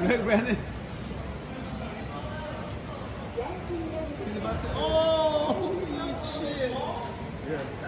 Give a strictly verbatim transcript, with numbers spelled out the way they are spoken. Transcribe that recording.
Look, Brandon. He's about to. Oh, holy shit. Yeah.